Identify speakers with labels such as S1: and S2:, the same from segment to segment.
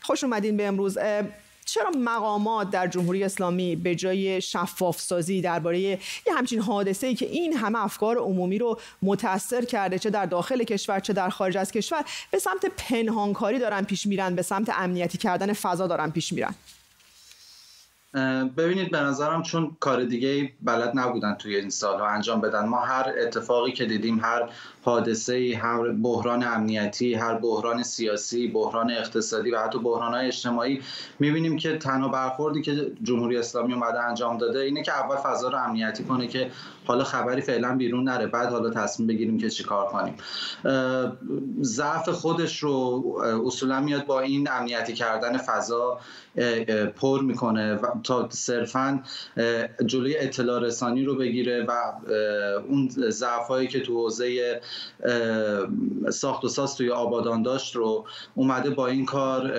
S1: خوش اومدین به امروز. چرا مقامات در جمهوری اسلامی به جای شفاف سازی درباره یه همچین حادثه‌ای که این همه افکار عمومی رو متاثر کرده، چه در داخل کشور چه در خارج از کشور، به سمت پنهانکاری دارن پیش میرن، به سمت امنیتی کردن فضا دارن پیش میرن؟
S2: ببینید، به نظرم چون کار دیگه بلد نبودن توی این سالها انجام بدن. ما هر اتفاقی که دیدیم، هر حادثه‌ای، هر بحران امنیتی، هر بحران سیاسی، بحران اقتصادی و حتی بحران‌های اجتماعی، می‌بینیم که تنها برخوردی که جمهوری اسلامی اومده انجام داده اینه که اول فضا رو امنیتی کنه که حالا خبری فعلا بیرون نره، بعد حالا تصمیم بگیریم که چیکار کنیم. ضعف خودش رو اصولا میاد با این امنیتی کردن فضا پر میکنه تا صرفاً جلوی اطلاع رسانی رو بگیره و اون ضعفایی که تو حوزه ساخت و ساز توی آبادان داشت رو اومده با این کار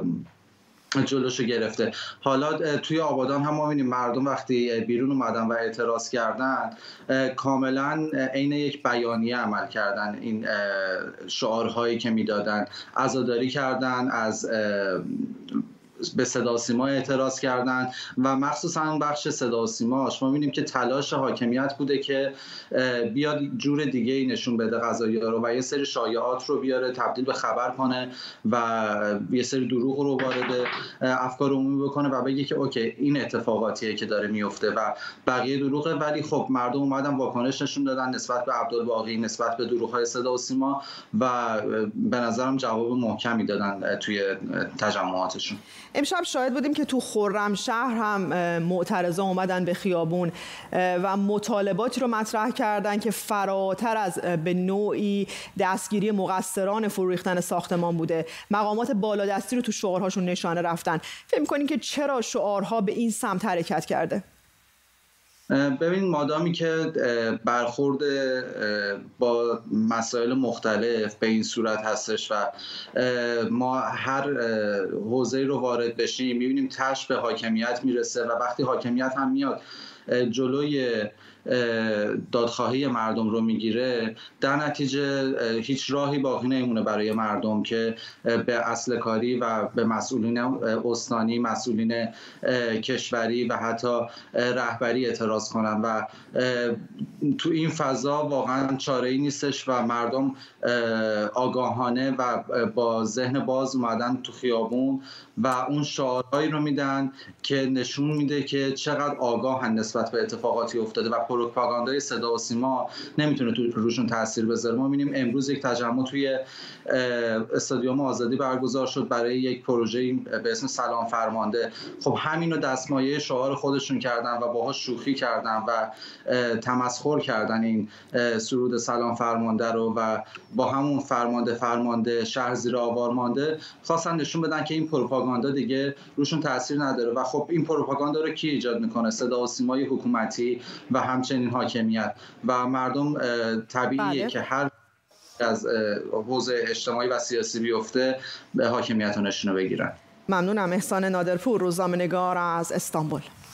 S2: جلوشو گرفته. حالا توی آبادان هم ما می‌بینیم مردم وقتی بیرون اومدن و اعتراض کردن کاملا عین یک بیانیه عمل کردن. این شعارهایی که میدادن، عزاداری کردن، از به صدا و سیما اعتراض کردن و مخصوصا بخش صدا و سیماش ما می‌بینیم که تلاش حاکمیت بوده که بیاد جور دیگه ای نشون بده قضایا رو و یه سری شایعات رو بیاره تبدیل به خبر کنه و یه سری دروغ رو وارد افکار عمومی بکنه و بگه که اوکی این اتفاقاتیه که داره میفته و بقیه دروغه. ولی خب مردم اومدن واکنش نشون دادن نسبت به عبدالباقی، نسبت به دروغ‌های صدا و سیما و به نظرم جواب محکمی دادن توی تجمعاتشون.
S1: امشب شاهد بودیم که تو خرمشهر هم معترضان اومدن به خیابون و مطالباتی رو مطرح کردن که فراتر از به نوعی دستگیری مقصران فرو ریختن ساختمان بوده. مقامات بالادستی رو تو شعارهاشون نشانه رفتن. فکر می‌کنین که چرا شعارها به این سمت حرکت کرده؟
S2: ببین، مادامی که برخورد با مسائل مختلف به این صورت هستش و ما هر حوزه‌ای رو وارد بشیم می‌بینیم تش به حاکمیت میرسه و وقتی حاکمیت هم میاد جلوی دادخواهی مردم رو میگیره، در نتیجه هیچ راهی باقی نمیمونه برای مردم که به اصل کاری و به مسئولین استانی، مسئولین کشوری و حتی رهبری اعتراض کنن و تو این فضا واقعا چاره‌ای نیستش و مردم آگاهانه و با ذهن باز اومدن تو خیابون و اون شعارهایی رو میدن که نشون میده که چقدر آگاهن نسبت به اتفاقاتی افتاده و پروپاگاندای صدا و سیما نمیتونه روشون تاثیر بذاره. ما می‌بینیم امروز یک تجمع توی استادیوم آزادی برگزار شد برای یک پروژه به اسم سلام فرمانده. خب همینو دستمایه شعار خودشون کردن و باهاش شوخی کردن و تمسخر کردن این سرود سلام فرمانده رو و با همون فرمانده شهر زیر آوار مانده خواستن نشون بدن که این پروپاگاندا دیگه روشون تاثیر نداره. و خب این پروپاگاندا رو کی ایجاد میکنه؟ صدا و سیمای حکومتی و همچنین حاکمیت و مردم. طبیعیه که هر از حوزه اجتماعی و سیاسی بیفته به حاکمیت رو نشونه بگیرن.
S1: ممنونم. احسان نادرپور، روزنامه‌نگار از استانبول.